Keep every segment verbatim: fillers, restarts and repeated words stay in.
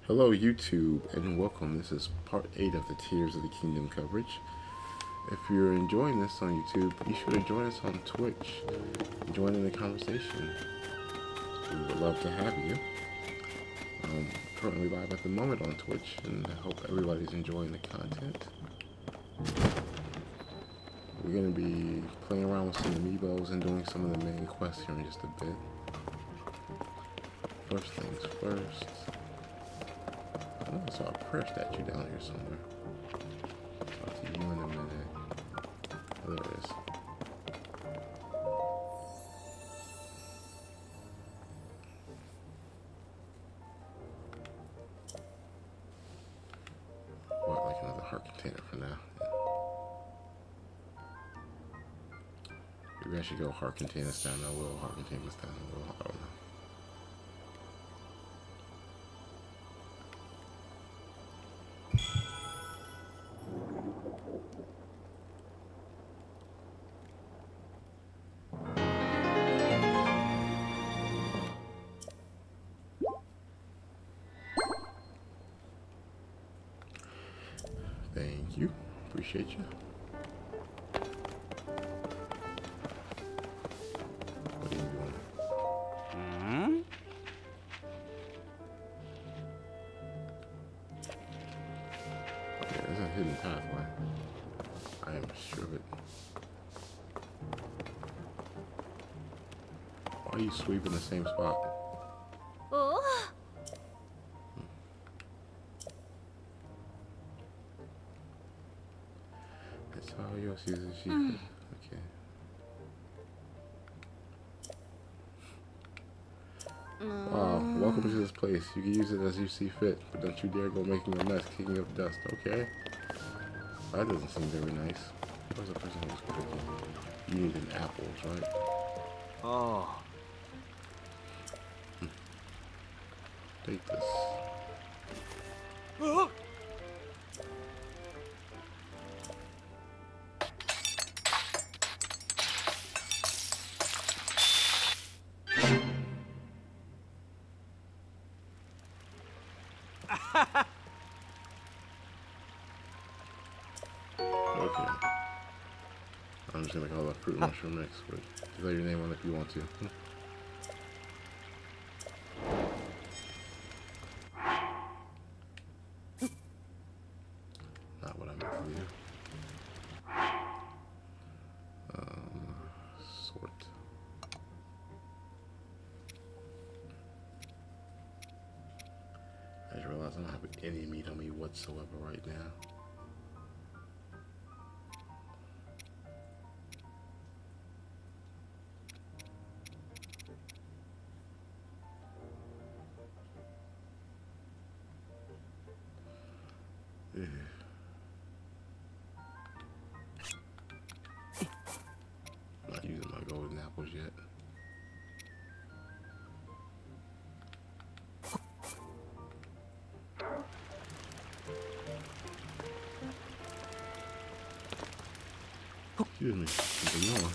Hello YouTube and welcome. This is part eight of the Tears of the Kingdom coverage. If you're enjoying this on YouTube, be sure to join us on Twitch. Join in the conversation. We would love to have you. Um, currently live at the moment on Twitch, and I hope everybody's enjoying the content. We're going to be playing around with some Amiibos and doing some of the main quests here in just a bit. First things first. I know I saw a prayer statue down here somewhere. I'll talk to you in a minute. Oh, there it is. What, like another heart container for now? Yeah. Maybe I should go heart containers down a little, heart containers down a little. I don't know. Thank you. Appreciate you. What are you doing? Hmm? Yeah, there's a hidden pathway. I am sure of it. Why are you sweeping the same spot? Oh. That's how yours uses sheep. Mm. Okay. Mm. Wow, welcome to this place. You can use it as you see fit, but don't you dare go making a mess, kicking up dust, okay? That doesn't seem very nice. Where's the person who's cooking? You need an apples, right? Oh. Hmm. Take this. Oh. Okay. I'm just gonna call that fruit mushroom mix, but just lay your name on it if you want to. Not what I meant to do. Um, sort. I just realized I don't have any meat on me whatsoever right now. Not using my golden apples yet. Excuse me, something more.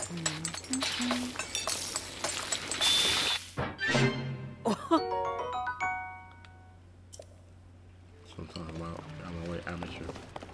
So I'm talking about I'm my way amateur.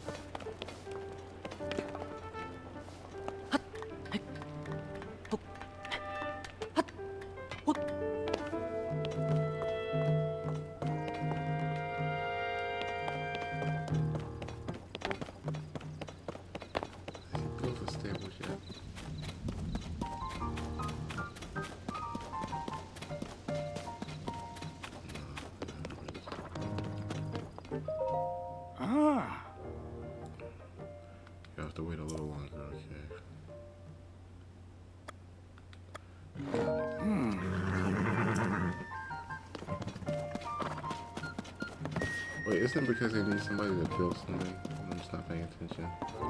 Ah. You have to wait a little longer, okay. Hmm. Wait, isn't it because they need somebody to build something? I'm just not paying attention.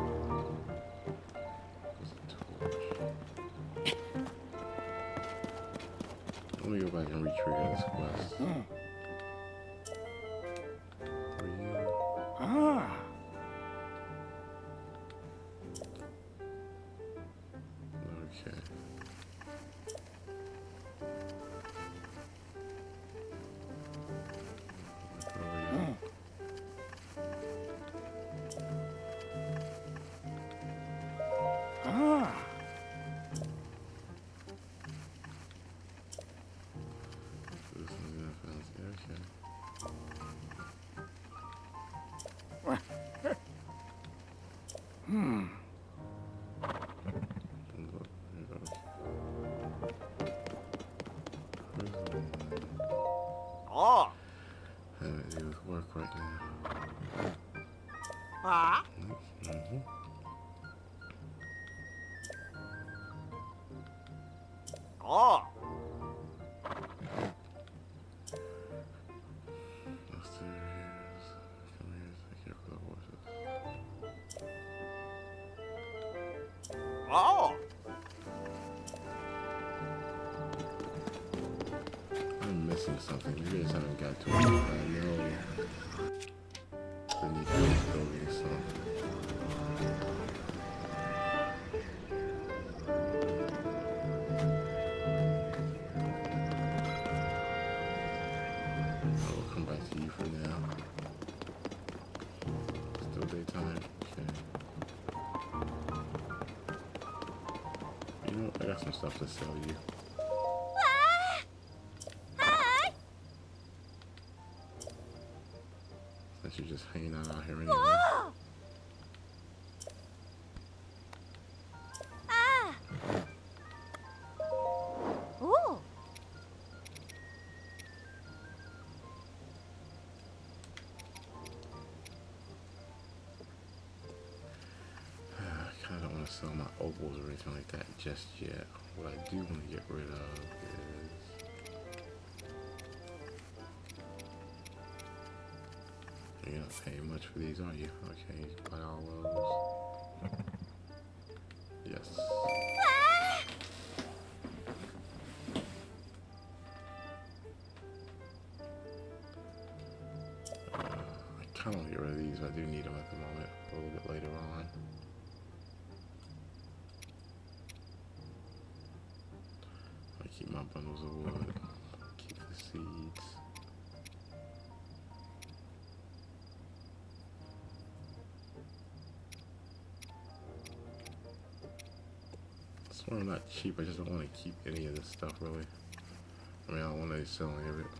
Let me go back and re-trigger this quest. Hmm. For you. Ah. Okay. Go having to do with work right now. Ah. Mm-hmm. Oh. Upstairs. Come here, take care of the horses. Oh. I'm missing something. You guys haven't got to it. I know. The need to go get some. I will come back to you for now. Still daytime. Okay. You know, I got some stuff to sell you. Hi. Since you're just hanging out out here anyway. Whoa. Ah. Oh. I kind of don't want to sell my opals or anything like that just yet. What I do want to get rid of is... You're not paying much for these, are you? Okay, buy all those. Yes. Ah. Uh, I kind of want to get rid of these. I do need them at the moment. A little bit later on. I keep my bundles of wood. Keep the seeds. I swear I'm not cheap. I just don't want to keep any of this stuff really. I mean, I don't want to sell any of it.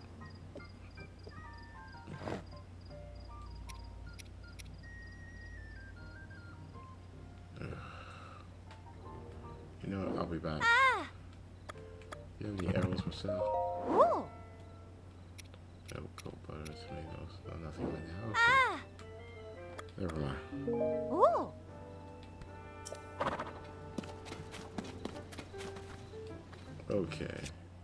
You know what? I'll be back. Ah. You have any arrows for sale? Oh. No, goat butter, tomatoes. No, nothing right now. Okay. Ah. Never mind. Oh. Okay.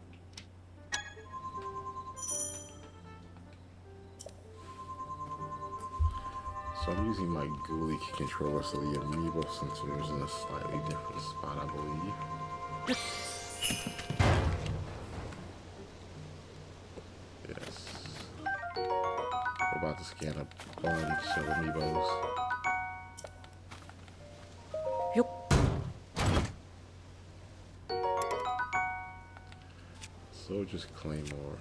So I'm using my Ghoulie controller, so the Amiibo sensor is in a slightly different spot, I believe. Yes. We're about to scan a bunch of Amiibos. Soldier's Claymore.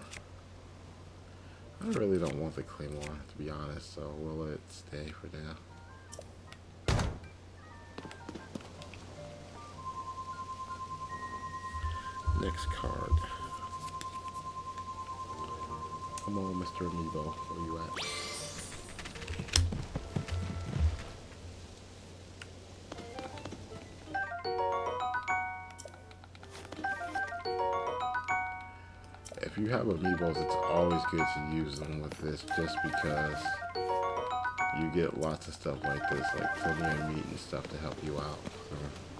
I really don't want the Claymore, to be honest, so we'll let it stay for now. Next card. Come on, Mister Amiibo, where you at? If you have Amiibos, it's always good to use them with this, just because you get lots of stuff like this, like premium meat and stuff to help you out. So.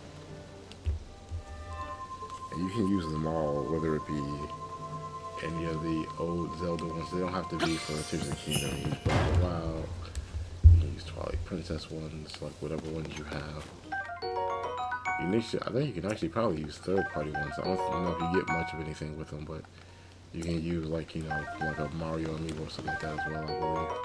And you can use them all, whether it be any of the old Zelda ones. They don't have to be for Tears of the Kingdom. You can use Breath of the Wild, you can use Twilight Princess ones, like whatever ones you have. You need to, I think you can actually probably use third-party ones. I don't know if you get much of anything with them, but you can use, like, you know, like a Mario Amiibo or something like that as well, I believe.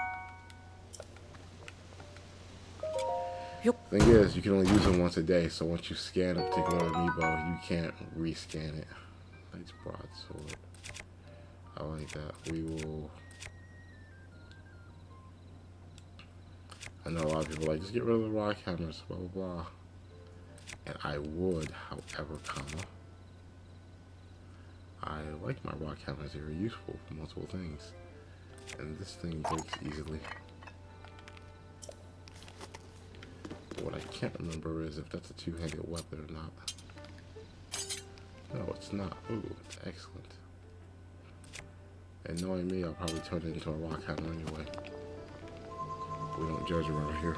Yep. Thing is, you can only use them once a day, so once you scan a particular Amiibo, you can't rescan it. Nice broadsword. I like that. We will... I know a lot of people are like, just get rid of the rock hammers, blah, blah, blah. And I would, however, comma, I like my rock hammers. They're very useful for multiple things. And this thing breaks easily. But what I can't remember is if that's a two-handed weapon or not. No, it's not. Ooh, it's excellent. And knowing me, I'll probably turn it into a rock hammer anyway. We don't judge around here.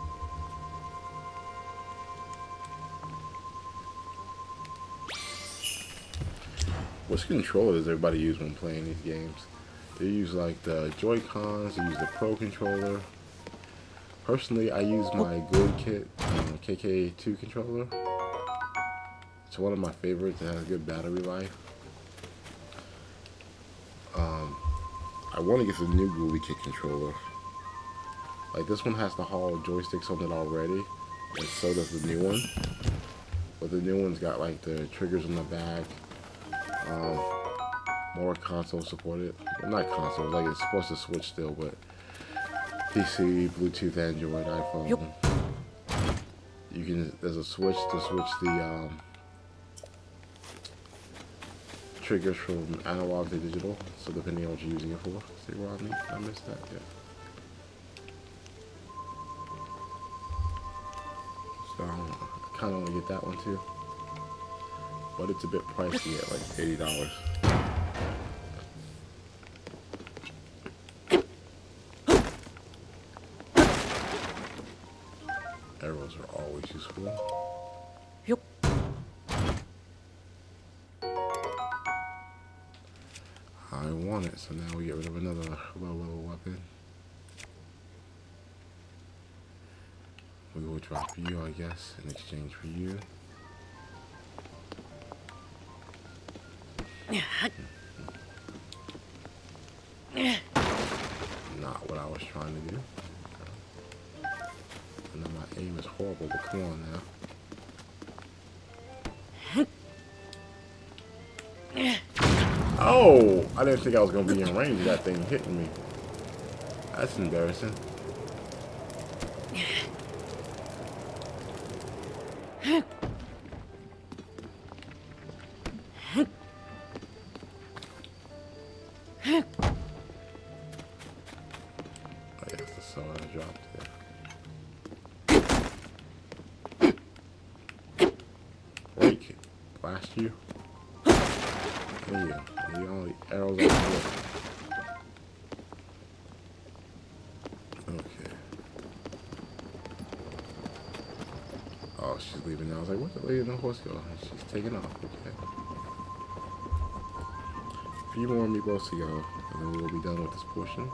Which controller does everybody use when playing these games? They use like the Joy-Cons, they use the Pro controller. Personally, I use my Good Kit um, K K two controller. It's one of my favorites. It has good battery life. Um, I want to get the new Gooly Kit controller. Like this one has the Hall joysticks on it already, and so does the new one. But the new one's got like the triggers on the back. Um, more console supported. Well, not console, like it's supposed to switch still, but P C, Bluetooth, Android, iPhone. Yep. You can. There's a switch to switch the um, triggers from analog to digital. So depending on what you're using it for. See, Rodney, I missed that. Yeah. So I kind of want to get that one too, but it's a bit pricey at like eighty dollars. Arrows are always useful. Yep. I want it, so now we get rid of another low level weapon. We will drop you, I guess, in exchange for you. Not what I was trying to do. I know my aim is horrible, but come on now. Oh! I didn't think I was going to be in range of that thing hitting me. That's embarrassing. Oh, yes, the sword I dropped there. Break. Blast you. There you go. The only arrows on the left. Okay. Oh, she's leaving now. I was like, where'd the lady in the horse go? She's taking off. Okay. A few more Amiibos to go, and then we will be done with this portion.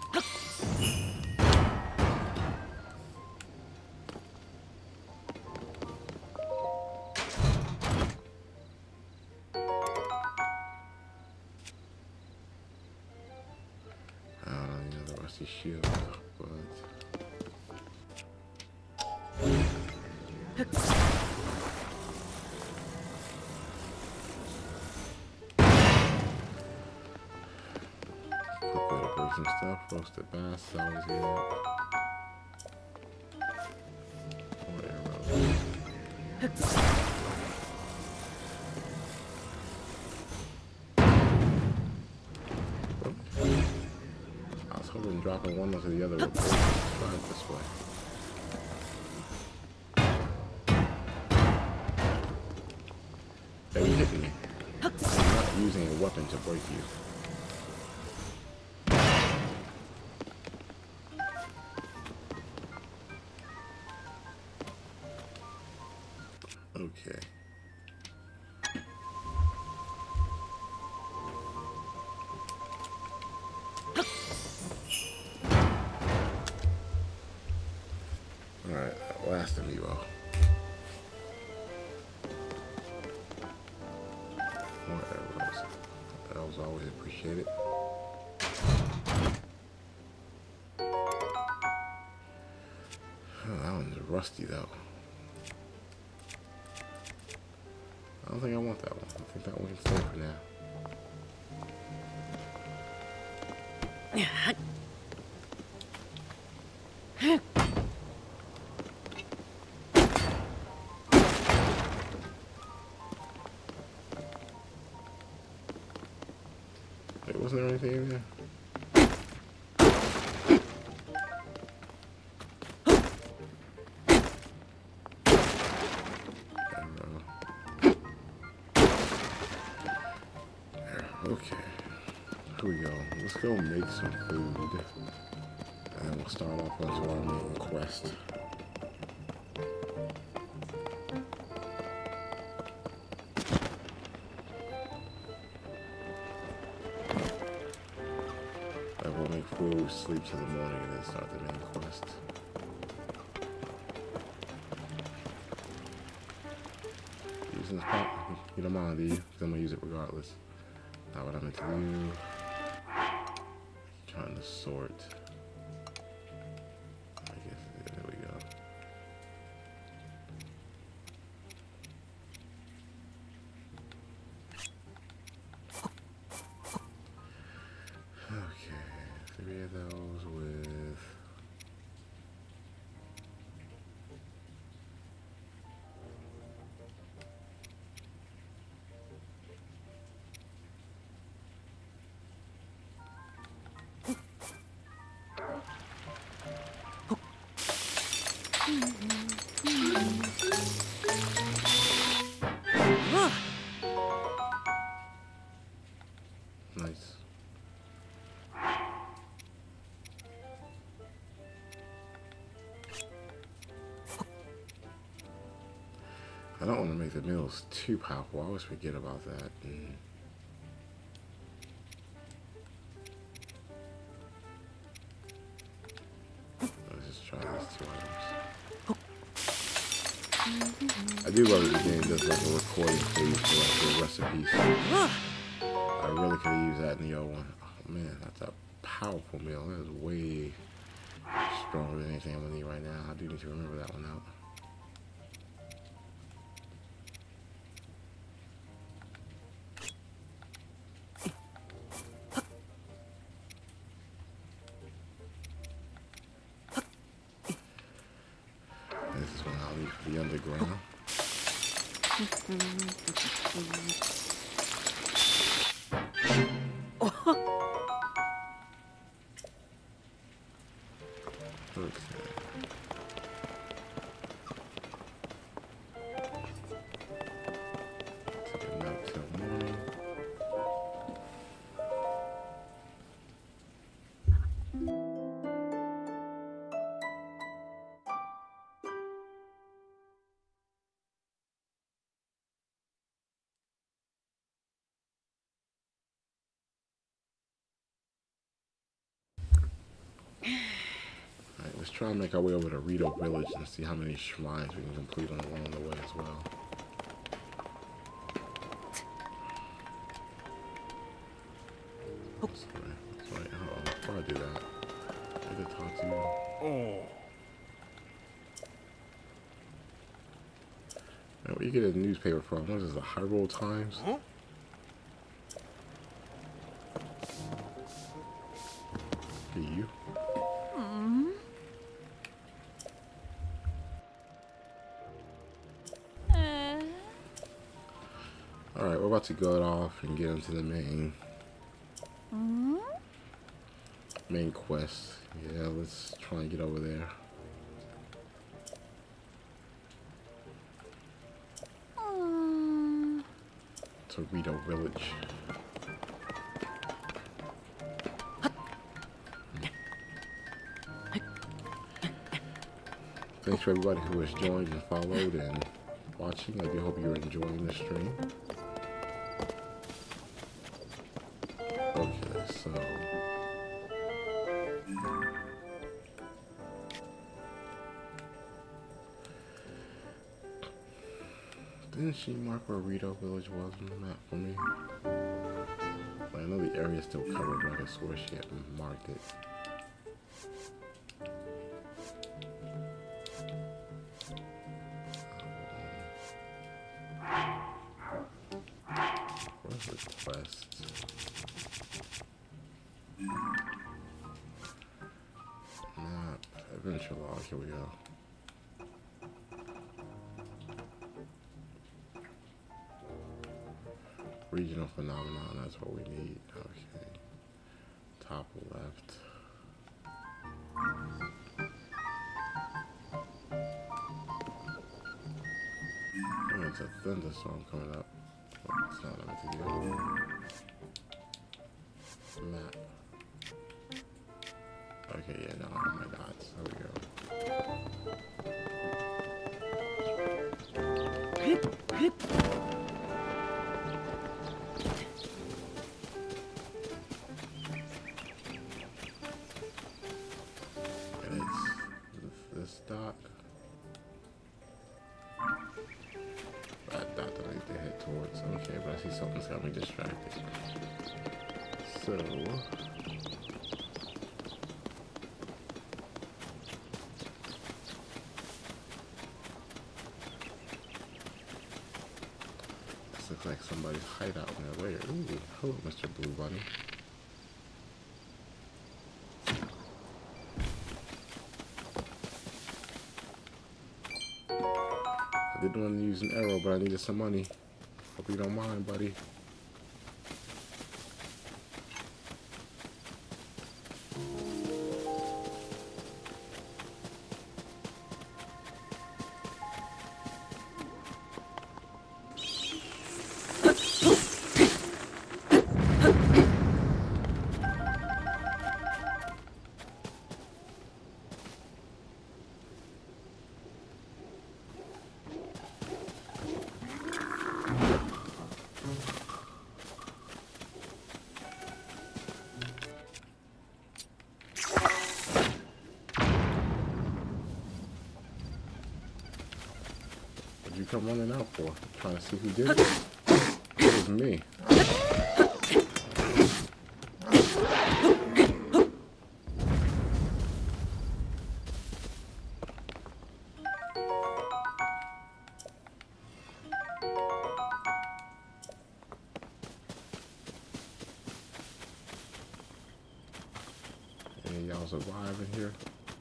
Shield, but quick way to break some stuff. Roasted bass, always good. More arrows. And dropping one onto the other would pull it this way. Hey, you hitting me. I'm not using a weapon to break you. Okay. Alright, last Amiibo. More arrows. Arrows always appreciated. Oh, that one's rusty though. I don't think I want that one. I think that one can stay for now. Wait, wasn't there anything in there? Okay, here we go. let's go make some food. And we'll start off onto our main quest. I will make food, sleep till the morning, and then start the main quest. Using this pot, you don't mind, do you? Because I'm going to use it regardless. Not what I meant to do. Trying to sort. I guess, there we go. Okay, three of those with nice. I don't want to make the meals too powerful. I always forget about that. Mm. Let's just try these two items. I do love that the game does like a recording page for like the recipes. I really could have used that in the old one. Oh man, that's a powerful meal. That is way stronger than anything I'm gonna need right now. I do need to remember that one out. This is one I'll leave for the underground. Okay. Take a nap till morning. Alright, let's try and make our way over to Rito Village and see how many shrines we can complete on along the way as well. Sorry, that's right. Uh-oh, before I do that, I need to talk to you. Oh. Right, where you get a newspaper from? What is this, the Hyrule Times? Huh? Be you? Mm. Uh. Alright, we're about to go off and get into the main Mm. main quest. Yeah, let's try and get over there. Mm. To Rito Village. Thanks for everybody who has joined and followed and watching. I do hope you're enjoying the stream. Okay, so didn't she mark where Rito Village was on the map for me? I know the area is still covered, but I can swear she hadn't marked it. Where's the quest? Map, adventure log, here we go. Regional phenomenon, that's what we need. Okay. Top left. Oh, it's a thunderstorm coming up. Oh, it's not what I meant to do. Map. Okay, yeah, no, I have my dots. There we go. And it's this dot. That dot that I need to head towards. Okay, but I see something's got me distracted. So this looks like somebody's hideout in their lair. Ooh, hello, Mister Blue Bunny. I didn't want to use an arrow, but I needed some money. Hope you don't mind, buddy. What'd you come running out for? Trying to see who did it? It was me. Any of y'all survive in here?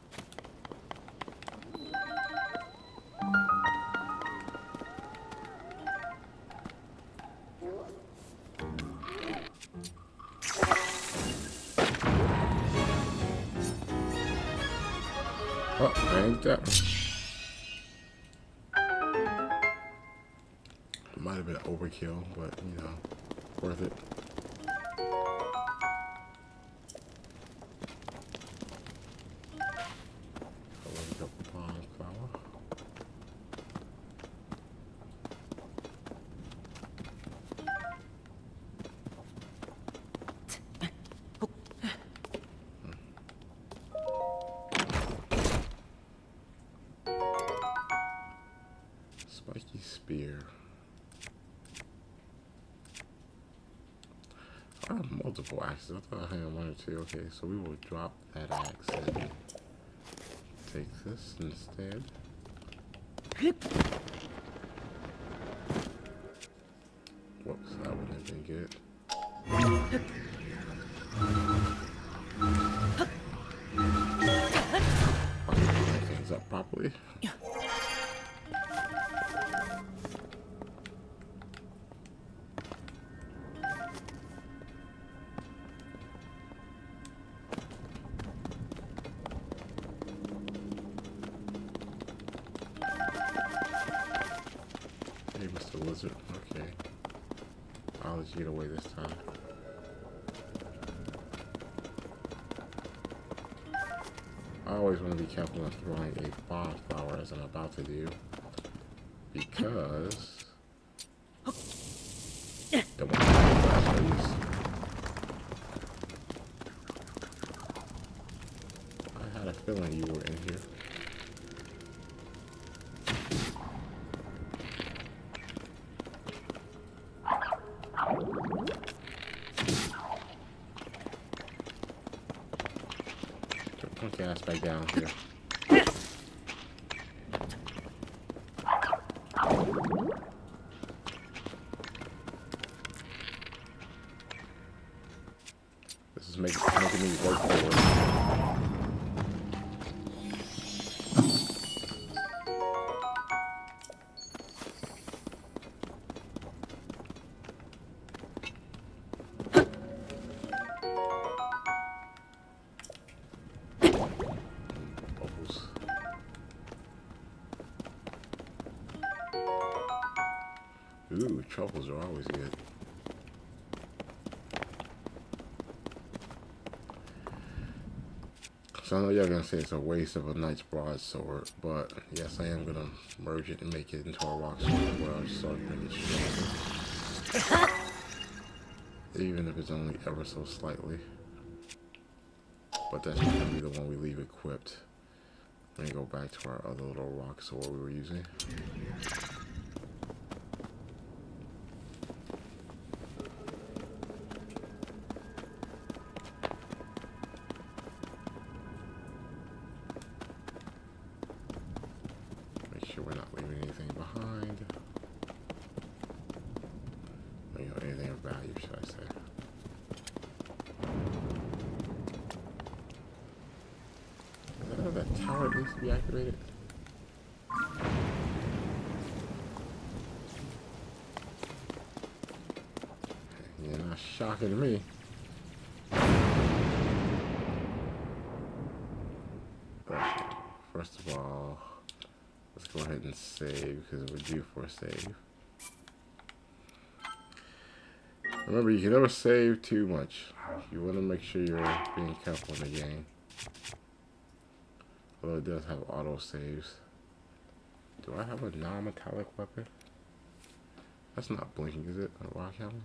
Oh, ain't that? Might have been overkill, but you know, worth it. Spiky spear. I have multiple axes. I thought I had one or two. Okay, so we will drop that axe and take this instead. Whoops, that wouldn't have been good. Line things up properly. Hey, Mister Lizard. Okay. I'll let you get away this time. I always want to be careful not throwing a bomb flower as I'm about to do, because don't want to use. I had a feeling you were in here. Put your ass back down here. This is making, making me work for it. Ooh, truffles are always good. So so I know y'all gonna say it's a waste of a knight's broadsword, but yes, I am gonna merge it and make it into a rock sword as well, so I can make it stronger. Even if it's only ever so slightly. But that's not gonna be the one we leave equipped. Let me go back to our other little rock sword we were using. Make sure we're not leaving anything behind. You know, anything of value, should I say. Uh, that tower needs to be activated. You're not shocking to me. First of all, let's go ahead and save because we're due for a save. Remember, you can never save too much. You want to make sure you're being careful in the game. Although it does have auto saves. Do I have a non-metallic weapon? That's not blinking, is it? A rock hammer?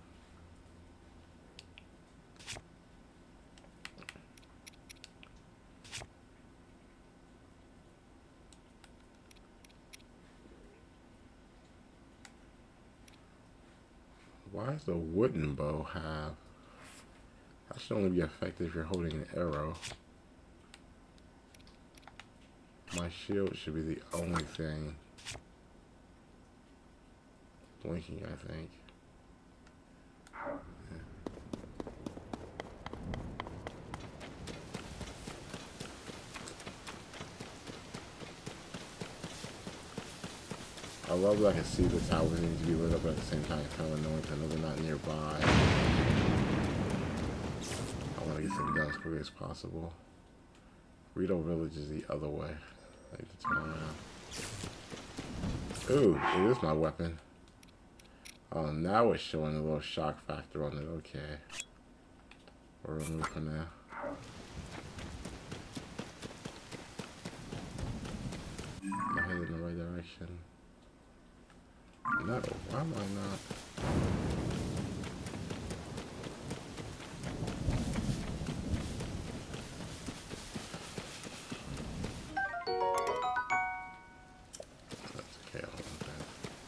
Why does the wooden bow have... That should only be effective if you're holding an arrow. My shield should be the only thing blinking, I think. Yeah. I love that I can see the towers need to be lit up at the same time. It's kind of annoying because I know they're not nearby. I want to get some done as quickly as possible. Rito Village is the other way. I need to turn around. Ooh, it is my weapon. Oh, now it's showing a little shock factor on it. Okay. We'll remove for now. Am I headed in the right direction? No, why am I not? That's okay, I want that.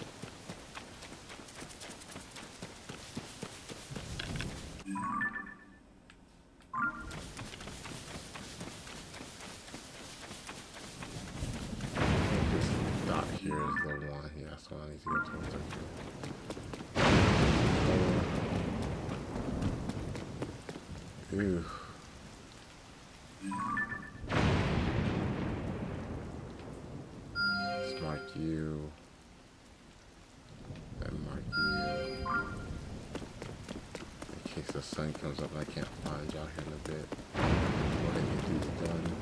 This dot here is the one. Yeah, so I need to go towards it. Ew. Let's mark you. And mark you. In case the sun comes up and I can't find y'all here in a bit. What I get these done.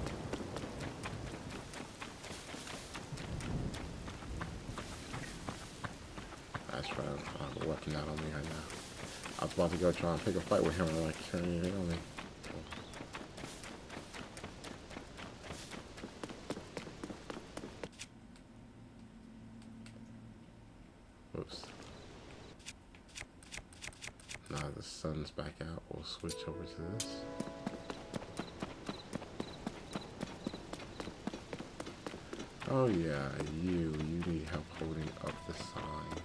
That's right, I have a weapon out on me right now. I was about to go try and pick a fight with him and I'm like carrying anything on me. Oops. Now the sun's back out, we'll switch over to this. Oh yeah, you, you need help holding up the sign.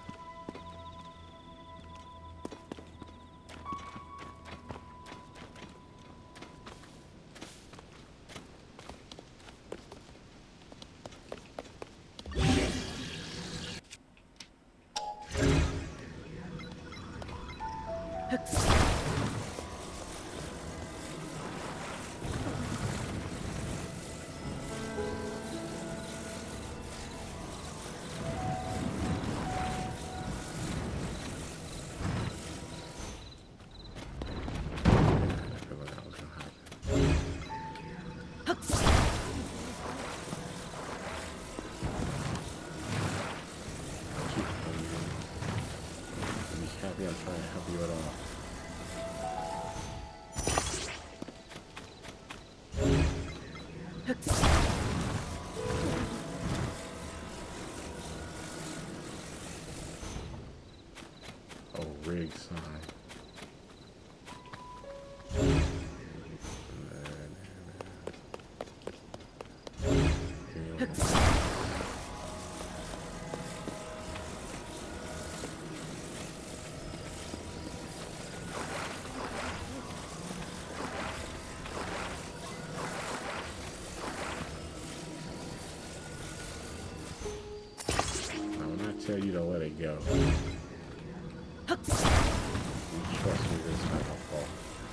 Oh, rig sign. Tell you to let it go. You trust me, this time I'll fall.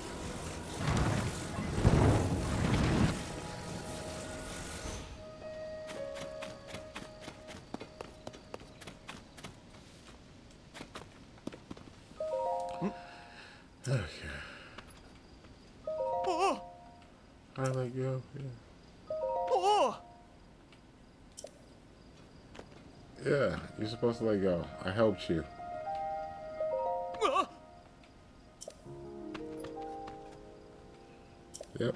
Okay. How do I let go? Yeah. Yeah, you're supposed to let go. I helped you. Yep.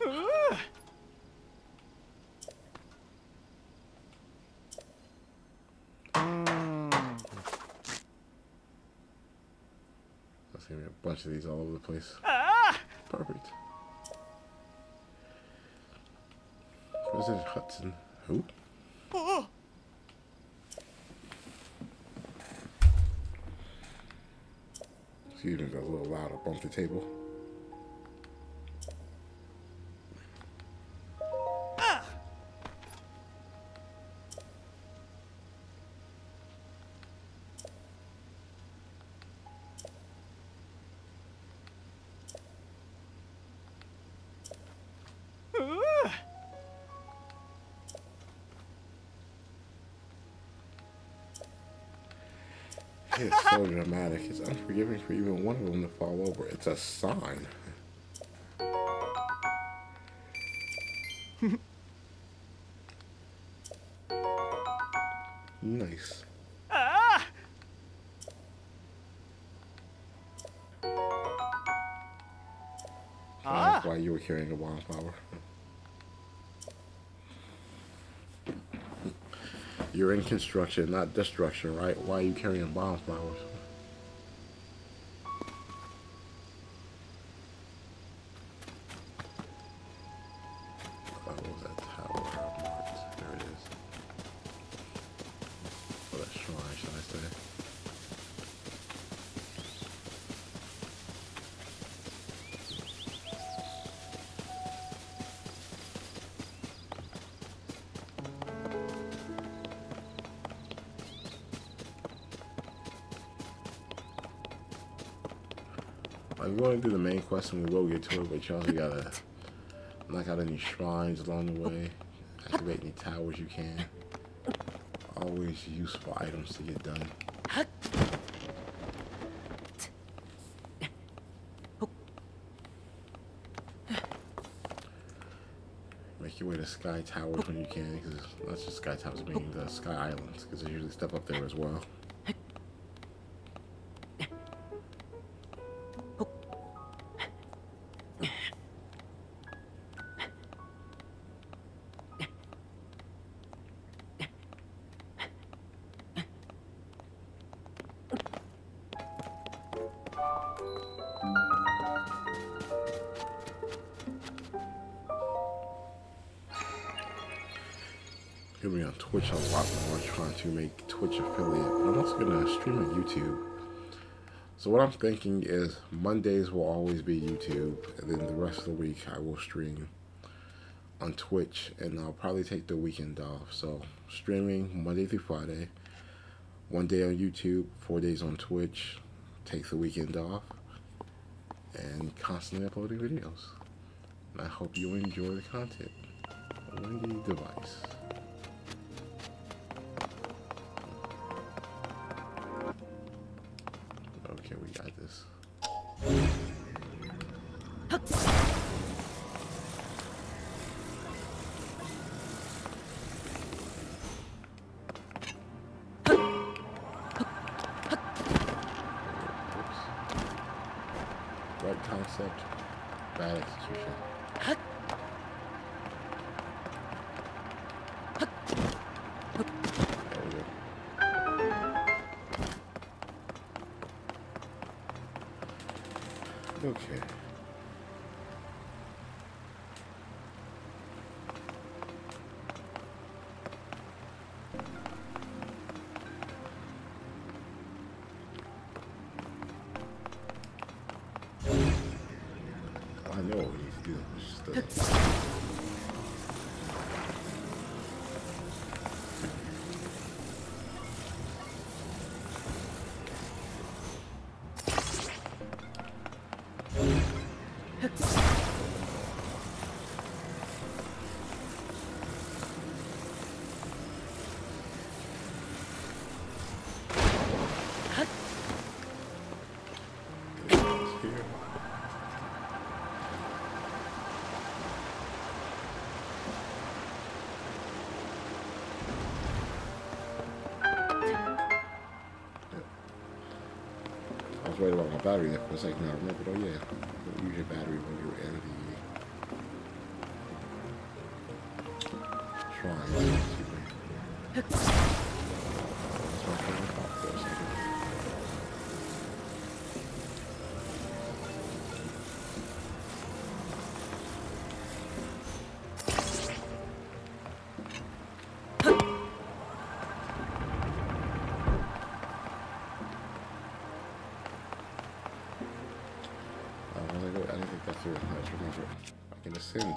There's gonna be a bunch of these all over the place. Perfect. President Hudson. Who? Excuse me, that's a little loud up on the table. It's so dramatic. It's unforgiving for even one of them to fall over. It's a sign. Nice. That's why you were carrying a wildflower. You're in construction, not destruction, right? Why are you carrying bomb flowers? Oh, what was that tower marked? There it is. Or that shrine, should I say? I'm going to do the main quest and we will get to it, but you also gotta knock out any shrines along the way, activate any towers you can. Always useful items to get done. Make your way to Sky Towers when you can, because not just Sky Towers, I mean the Sky Islands, because there's usually stuff up there as well. Gonna be on Twitch a lot more, trying to make Twitch affiliate, but I'm also gonna stream on YouTube. So what I'm thinking is Mondays will always be YouTube, and then the rest of the week I will stream on Twitch, and I'll probably take the weekend off. So streaming Monday through Friday, one day on YouTube, four days on Twitch, take the weekend off, and constantly uploading videos. And I hope you enjoy the content on the device. Okay, we got this. Right concept, bad execution. Okay. I know what we need to do. It just doesn't. I was worried about my battery there for a second. I remembered, oh yeah, don't use your battery when you're in the shrine. That's my favorite part for a second. I don't think that's it. Let's remember. I can ascend.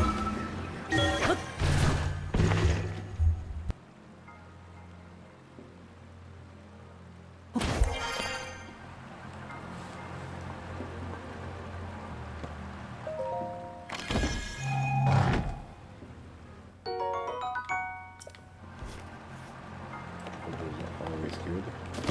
Always good.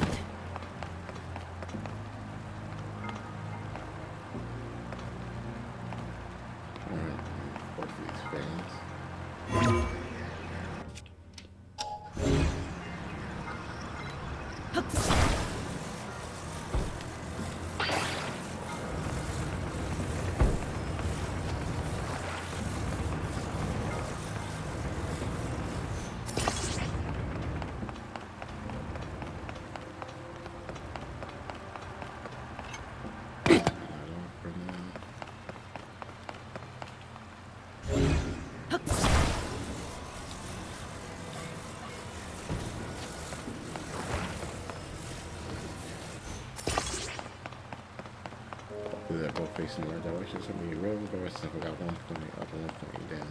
They're both facing the right direction, so we roll the rest of it got one point up and one point down.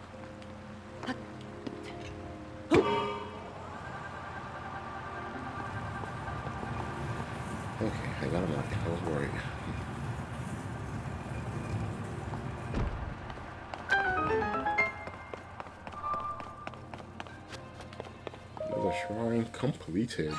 Okay, I got him up. I was worried. Another shrine completed.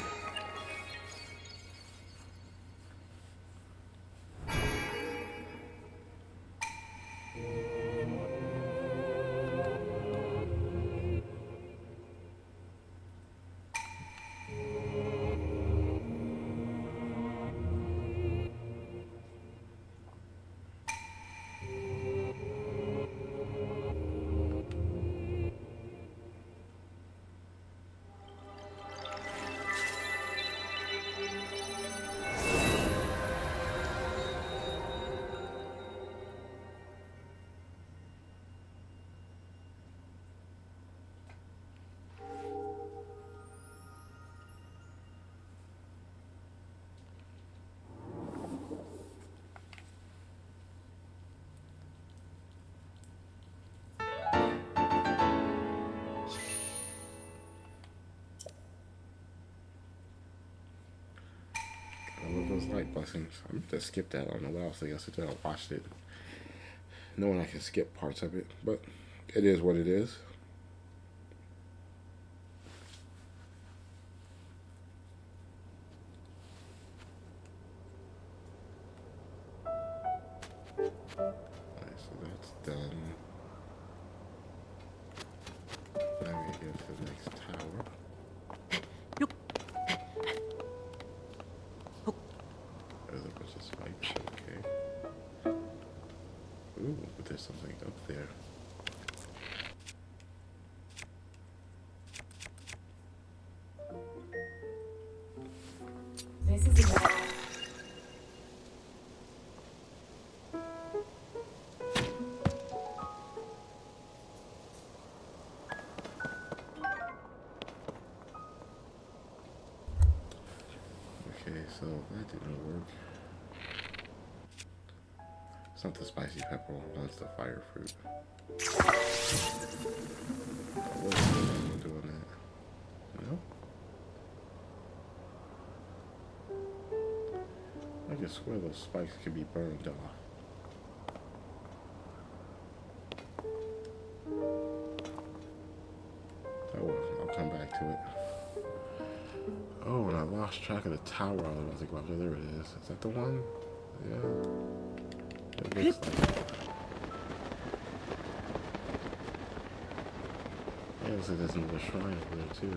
Light blessings. I'm gonna skip that. I don't know what else I guess I watched it. Knowing I can skip parts of it, but it is what it is. Alright, so that's done. Now we get to the next tower. There's a bunch of spikes, okay. Ooh, but there's something up there. This is a so that didn't work. It's not the spicy pepper one, it's the fire fruit. Oh, what's doing that? No? I can swear those spikes can be burned off. Oh well, I'll come back to it. Oh, and I lost track of the tower I was about to go after. There it is. Is that the one? Yeah. It looks like it. Yeah, it looks like there's another shrine over there too.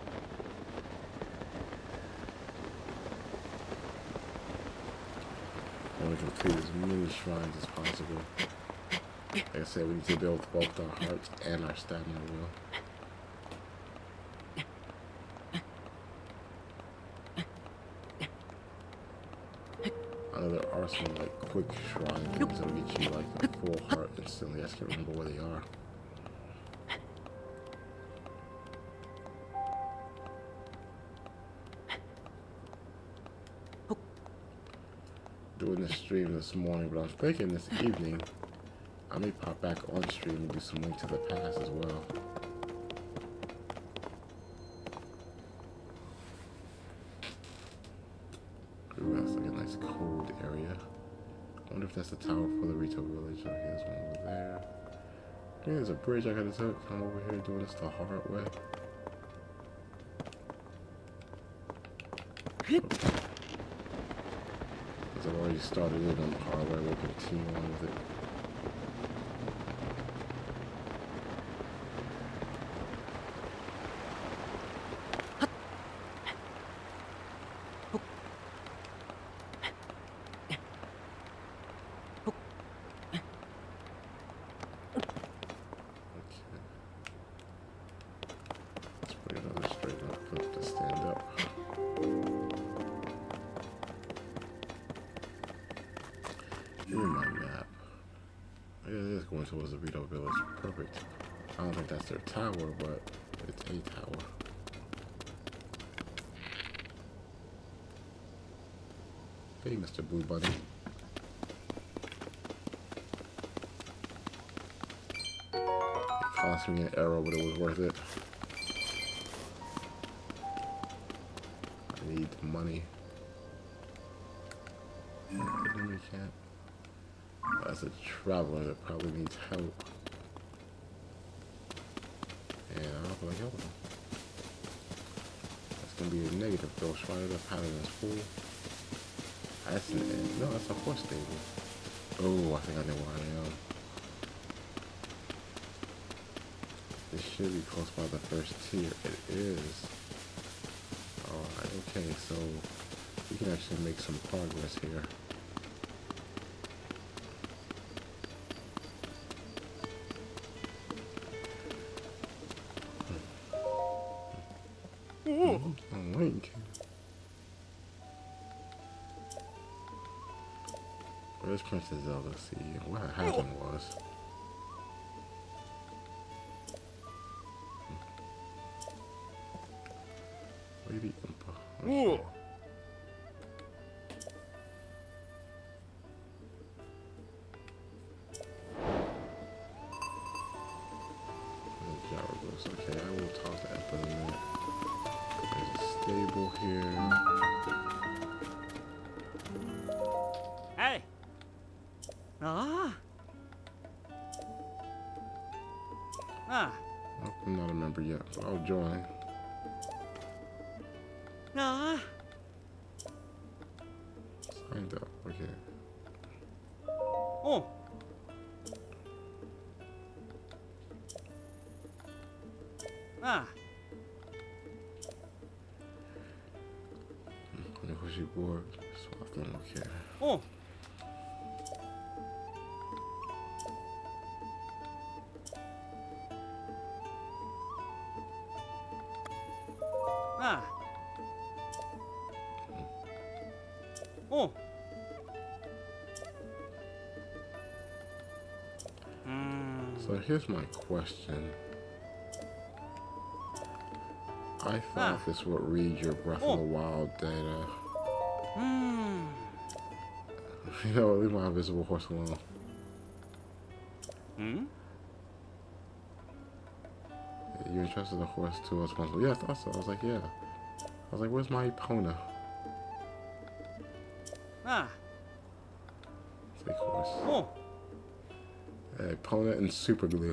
I want to complete as many shrines as possible. Like I said, we need to build both our hearts and our stamina wheel. I know there are some like quick shrine things that'll get you like a full heart instantly. I just can't remember where they are. Doing this stream this morning, but I'm thinking this evening I may pop back on stream and do some Link to the Past as well. Ooh, that's like a nice cold area. I wonder if that's the tower for the retail village. Okay, there's one over there. Okay, there's a bridge I gotta take. I'm over here doing this the hard way. Because I've already started it on the hard way, we'll continue on with it. Towards the Rito Village. Perfect. I don't think that's their tower, but it's a tower. Hey, Mister Blue Bunny. It cost me an arrow, but it was worth it. I need money. We can't. As a traveler that probably needs help. And I don't feel like helping them. That's gonna be a negative ghost rider. The pattern is full. That's an end. No, that's a horse stable. Oh, I think I know where I am. This should be close by the first tier. It is. Alright, okay, so we can actually make some progress here. Link. Where's Princess Zelda? See what happened was. Lady Impa. Okay. Okay, I will talk to Impa in a minute. There's a stable here. Hey. Ah. Ah. Oh, I'm not a member yet, but I'll join. Ah. Signed up. Okay. Oh. Ah. Pushy board. Swap them. Okay. Oh. Ah. Oh. Mm. So here's my question. I thought Ah. this would read your Breath Oh. of the Wild data. Hmm. You know, leave my invisible horse alone. Hmm? You entrusted the horse to us once. Yeah, I thought so. I was like, yeah. I was like, where's my Epona? Ah. It's like horse. Oh. Uh, Epona and super glue.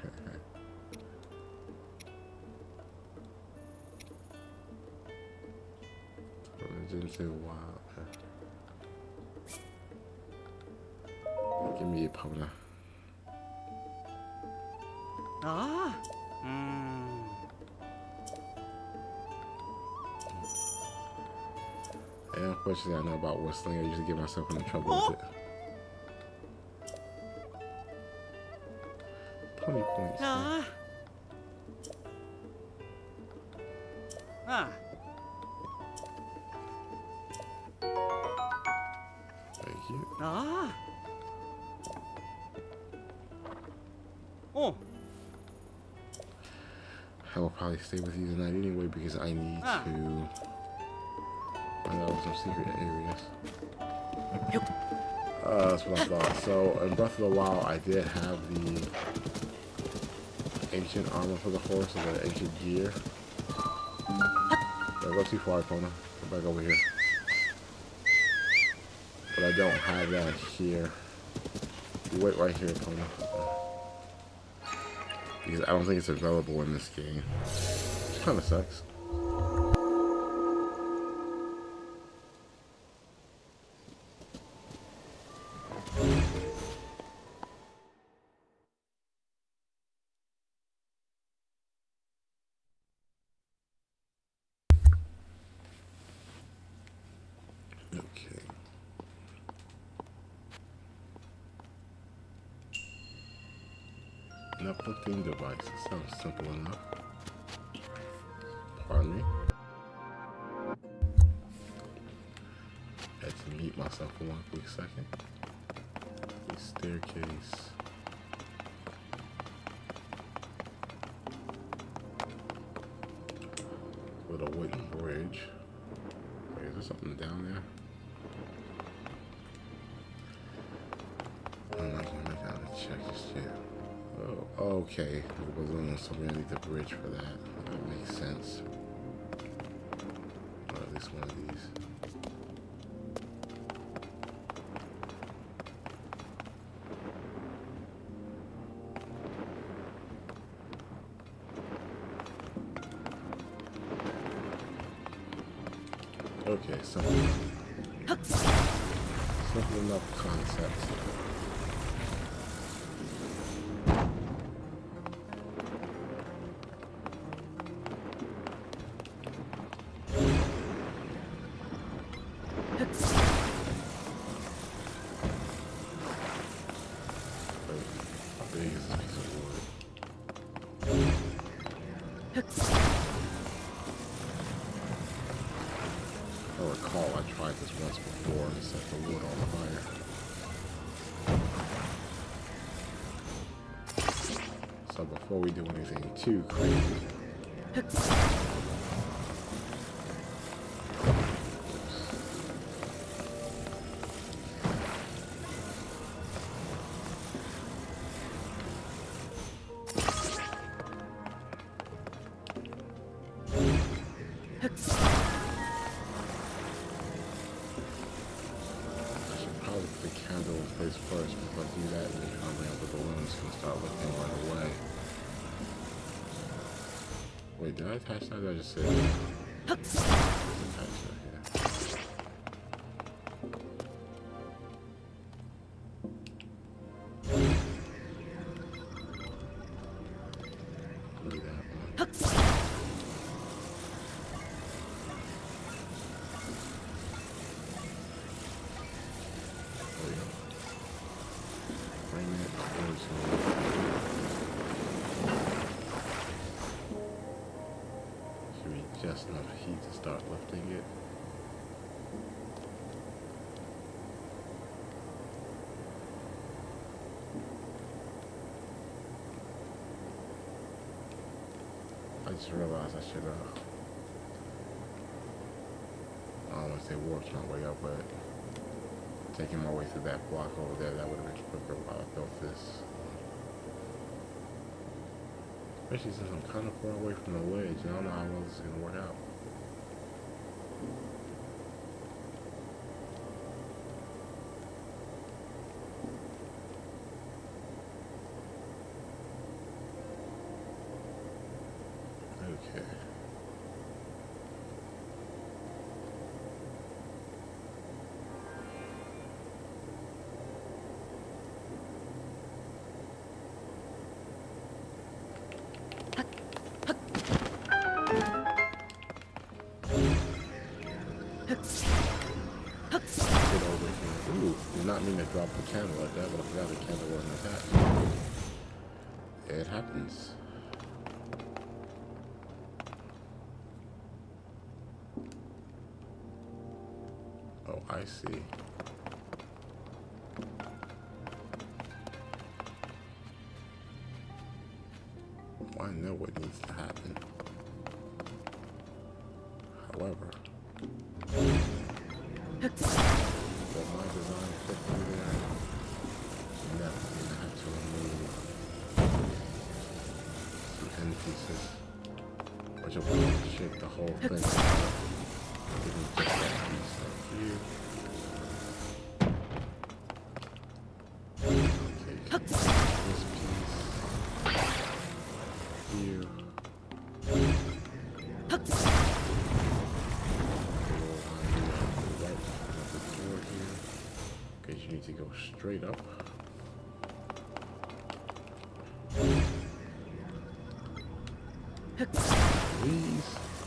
Didn't say wild. Give me Epona. Ah. Hmm. And unfortunately, I know about whistling. I usually get myself into trouble Oh. with it. Pony points. man. Ah. Ah. Thank you. Ah. Oh. I will probably stay with you tonight anyway because I need Ah. to find out some secret areas. Uh, that's what I thought. So in Breath of the Wild, I did have the ancient armor for the horse and the ancient gear. Don't go too far, Epona. Come back over here. But I don't have that here. You wait right here, Epona. Because I don't think it's available in this game. Which kind of sucks. Okay. An uplifting device. That sounds simple enough. Pardon me. I had to mute myself for one quick second. The staircase. With a wooden bridge. Wait, is there something down there? I'm not gonna make out a check just yet. Oh, okay. The balloon, so we need the bridge for that. That makes sense. Or at least one of these. Okay, simple. Simple enough concept. I recall I tried this once before and set the wood on fire. So before we do anything too crazy, I should probably put the candle in place first before I do that, and then I'll bring up the balloons and start lifting right away. Wait, did I attach that or did I just say that? Attach that here. Do that one. There we go. Bring it towards me. Should be just enough heat to start lifting it. I just realized I should have um, want to say worked my way up, but taking my way through that block over there, that would have been quicker while I built this. Especially since I'm kind of far away from the ledge, and I don't know how well this is going to work out. Okay. Get over here. Ooh, did not mean to drop the candle like that, but I forgot the candle wasn't attached. It happens. Oh, I see. Well, I know what needs to happen. However, will my design fit through there? No, I'm gonna have to remove some end pieces, which will probably shape the whole thing. Give me just that piece right here. Okay, this piece here. Okay, you need to go straight up. Please.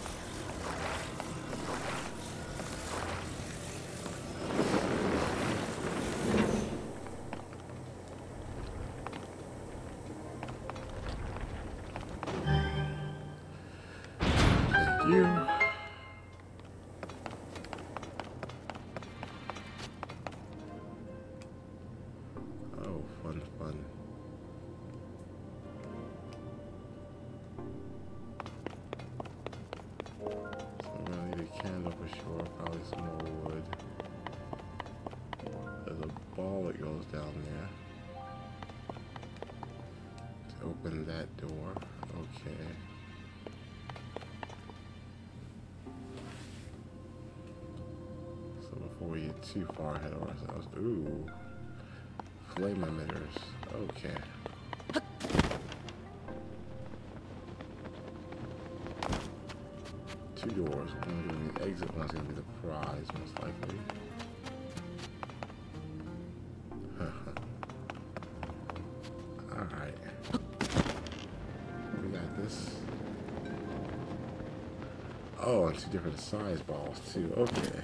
Thank you. Oh, fun, fun. So I'm gonna need a candle for sure, probably some more wood. There's a ball that goes down there to open that door. Okay. So before we get too far ahead of ourselves, ooh. Flame emitters. Okay. Two doors. One's going to be the exit, one's going to be the prize, most likely. Alright. We got this. Oh, and two different size balls, too. Okay.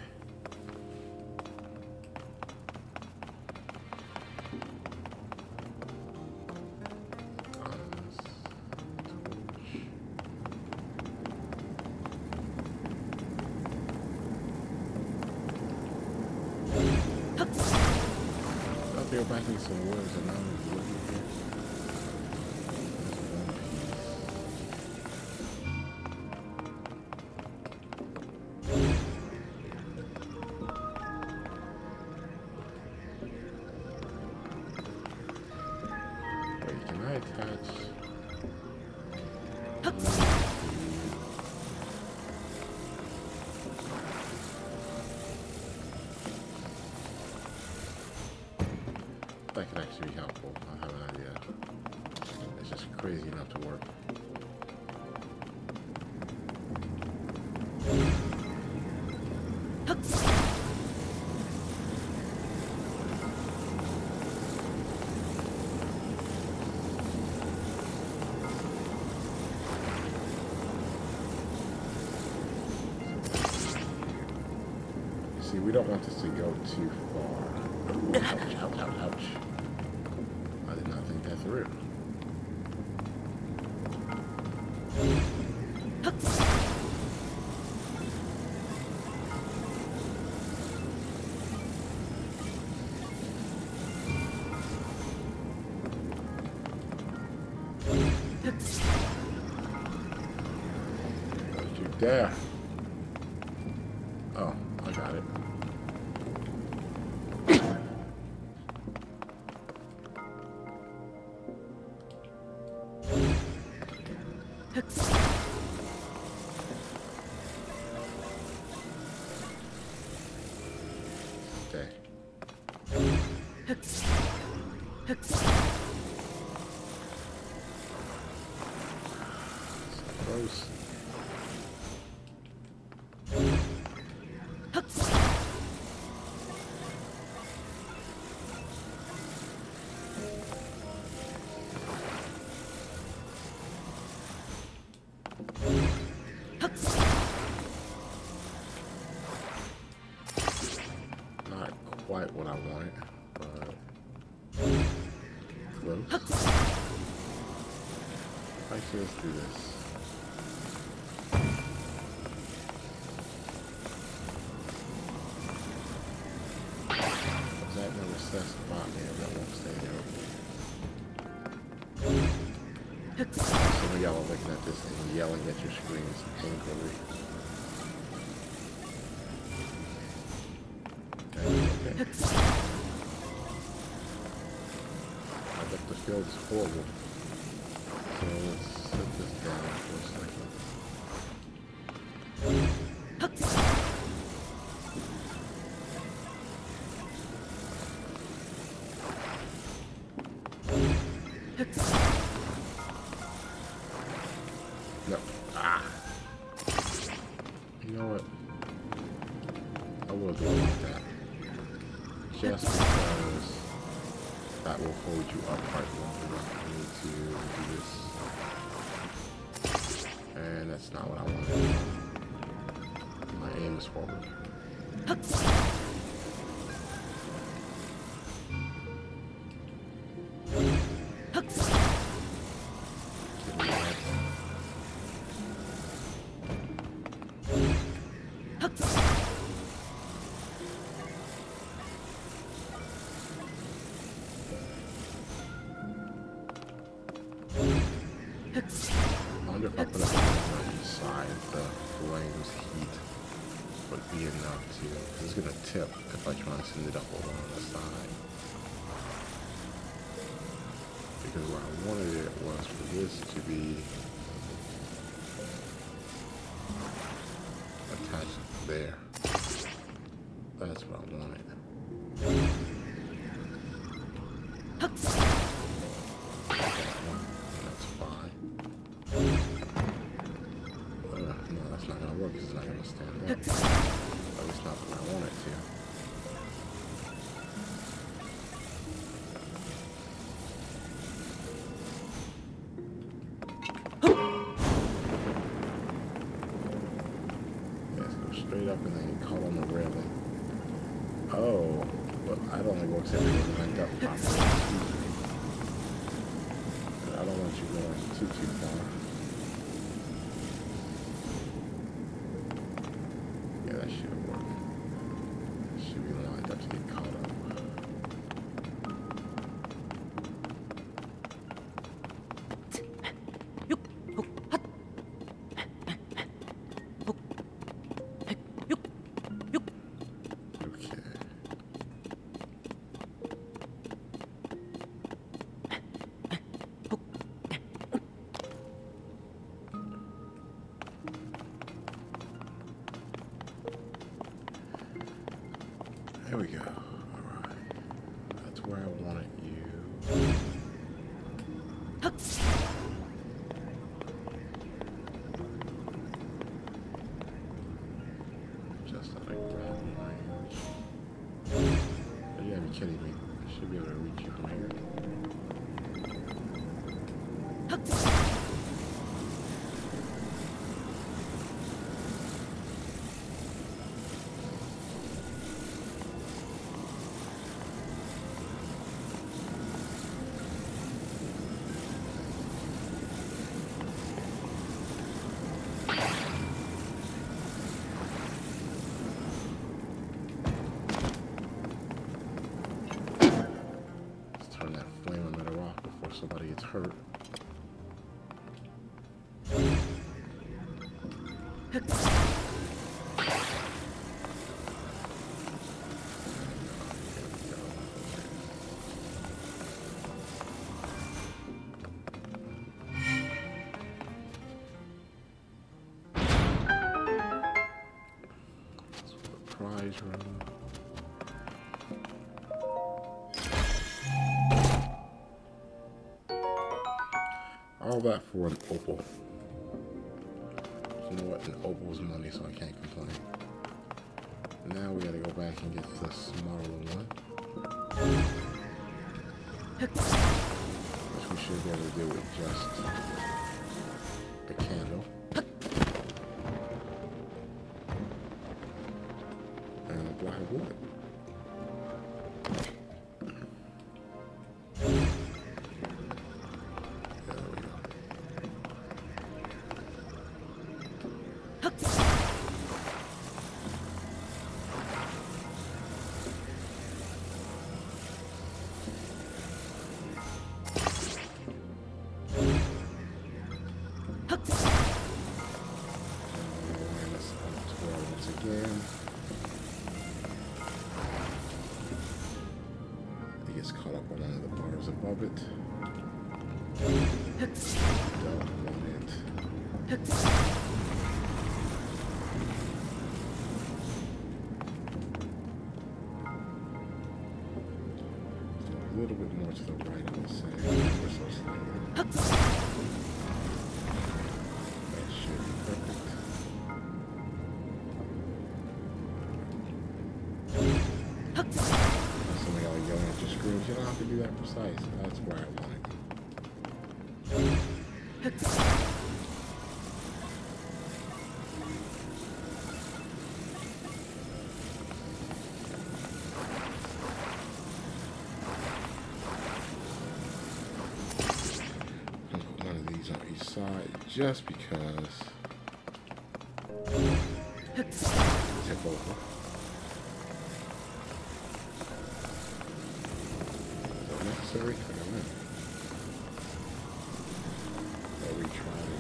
Go back in some woods and I'm looking here. Wait, can I attach? That could actually be helpful. I have an idea. It's just crazy enough to work. See, we don't want this to go too far. Ooh, ouch, ouch, ouch, ouch. I did not think that through. Don't you dare. Oh, I got Got it. Okay. Close. Not quite what I wanted, but close. Actually, let's do this. That never says spot me, that won't stay there. Some of y'all are looking at this and yelling at your screens angrily. Okay, okay. I bet the field is horrible. So let's set this down for a second. No. Ah. You know what? I will do it like that. Just because that will hold you upright longer. I need to do this. And that's not what I wanted. My aim is forward. I wonder if I put it on each side, the flames heat would be enough to, it's gonna tip if I try and send it up over on the side. Because what I wanted it was for this to be attached there. That's what I wanted. It's not gonna work because it's not gonna stand up. At least not when I want it to. Yeah, let's go straight up and then get caught on the railing. Oh, but it only works if it doesn't end up properly. I don't want you going too, too far. That should work. It should be lined up to get caught up. Okay. There we go. Alright. That's where I wanted you. Just out of ground range. Oh, you gotta be kidding me. I should be able to reach you from here. Somebody gets hurt. storage room. All that for an opal. You know what? An opal's money, so I can't complain. Now we gotta go back and get the smaller one. Which we should be able to do with just a candle. And a block of wood. Above it. Don't want it. A little bit more to the right, I would say. We're so slow. That should be perfect. Something like yelling at your screens. You don't have to be that precise. That's where I want it. I'm gonna put one of these on each side just because. Tip over. Necessary? I don't know. I'll retry it.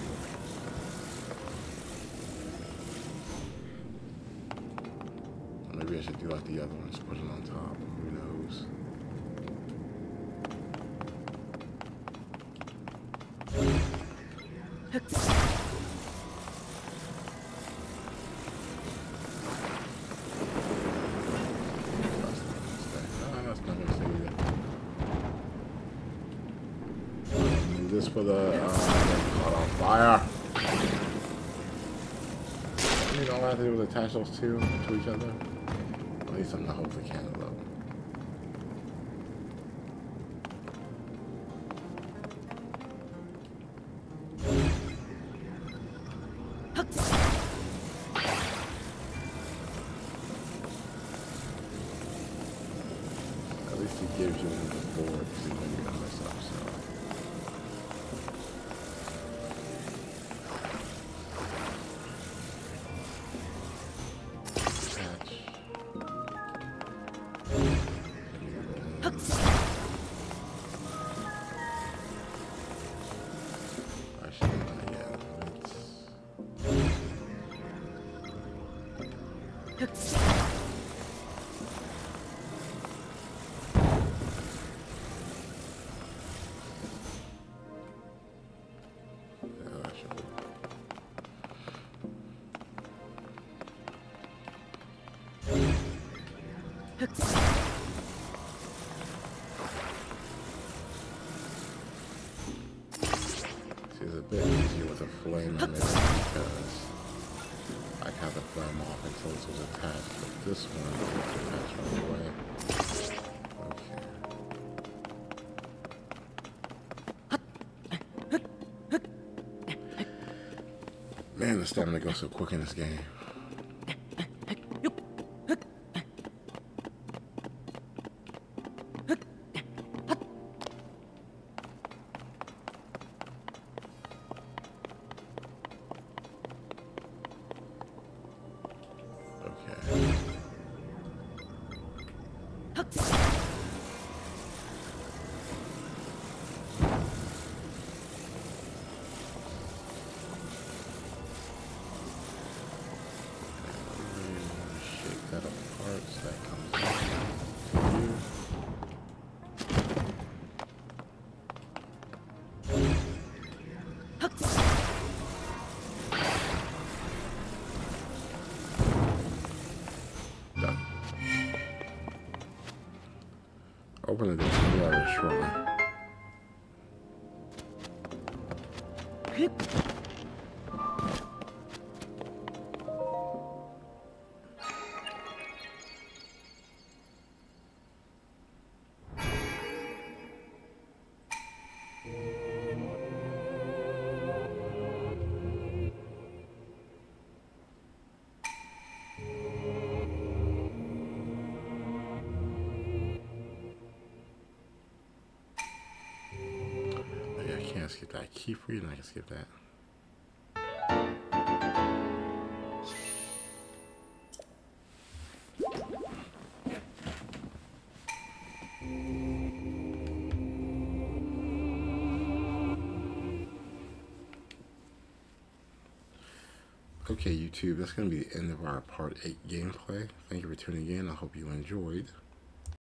Maybe I should do like the other ones, put it on top. Who knows? This for the uh, caught on fire. You know, all I have to do is attach those two to each other. At least something to hold the candle up. At least it gives you the board so you know you're gonna mess up. So. It's a bit easier with a flame in it because I have the flame off until this was attached, but this one is attached right away. Okay. Man, the stamina goes so quick in this game. open the twenty-hour shrine. I can't skip that. Key free, and I can skip that. Okay, YouTube, that's going to be the end of our part eight gameplay. Thank you for tuning in. I hope you enjoyed.